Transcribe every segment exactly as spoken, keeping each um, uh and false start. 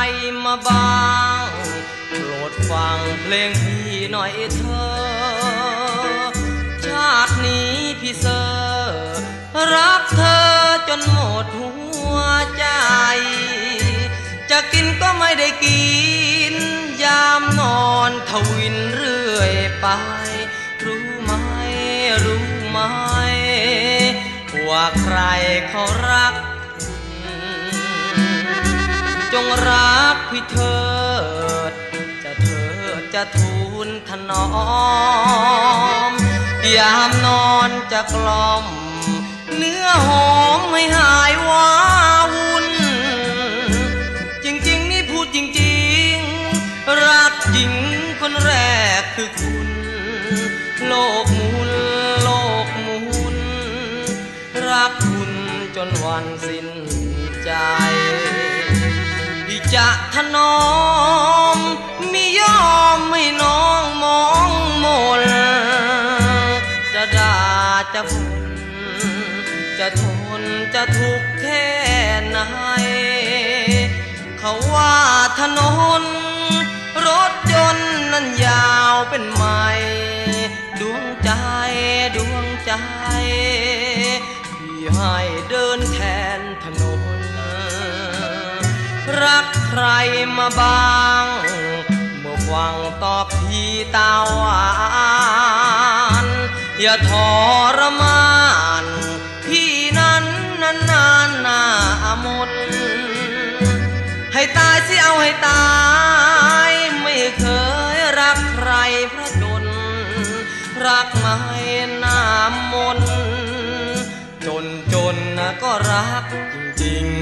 มาบ้างโปรดฟังเพลงพี่หน่อยเธอชาตินี้พี่เสอรักเธอจนหมดหัวใจจะกินก็ไม่ได้กินยามนอนทวินเรื่อยไปรู้ไหมรู้ไหมว่าใครเขารักจงรักพี่เถิดจะเถิดจะทูลถนอมยามนอนจะกล่อมเนื้อหอมไม่หายว้าวุ่นจริงๆนี่พูดจริงๆรักจริงคนแรกคือคุณโลกหมุนโลกหมุนรักคุณจนวันสิ้นใจพี่จะถนอมมิยอมไม่น้องมองมนจะด่าจะบ่นจะทนจะทุกข์แค่ไหนเขาว่าถนนรถยนต์นั้นยาวเป็นไมล์ดวงใจดวงใจพี่ให้เดินแทนถนนรักใครมาบ้างเมื่อฟังตอบพี่ตาหวานอย่าทรมานพี่นั้นนานนานหน้ามนให้ตายสิเอาให้ตายไม่เคยรักใครพระจนรักไม่น้ำมนจนจนนะก็รักจริงๆ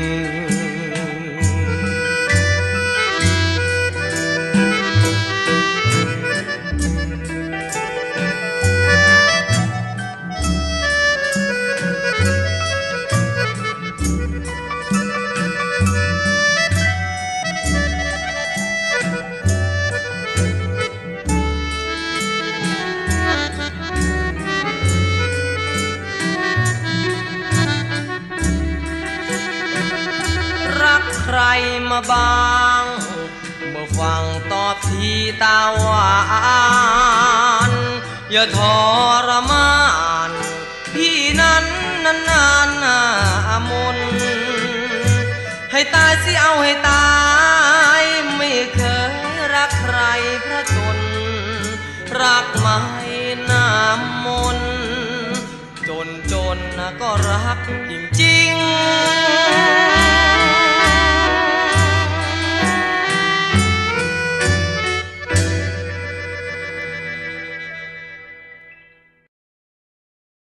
ใครมาบ้างเมื่อฟังตอบทีตาหวานอย่าทรมานพี่นั้นนานนานหน้ามนให้ตายสิเอาให้ตายไม่เคยรักใครพระจนรักไม่น้ำมนจนจนก็รักจริง